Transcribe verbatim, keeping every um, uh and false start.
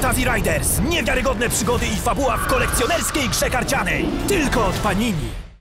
Fantasy Riders. Niewiarygodne przygody i fabuła w kolekcjonerskiej grze karcianej. Tylko od Panini.